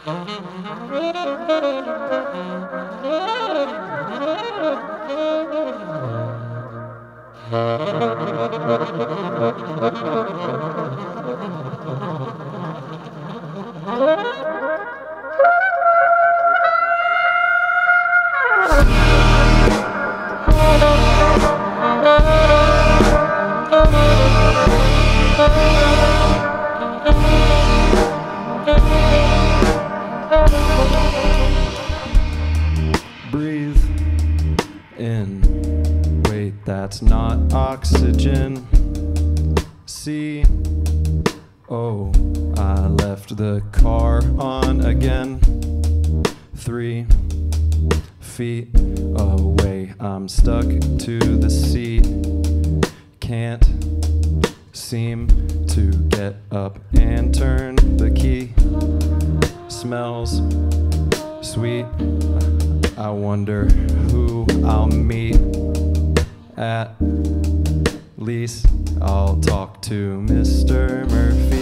Breathe in. Wait, that's not oxygen. See, oh, I left the car on again. 3 feet away, I'm stuck to the seat. Can't seem to get up and turn the key. Smells sweet. I wonder who I'll meet. At least I'll talk to Mr. Murphy.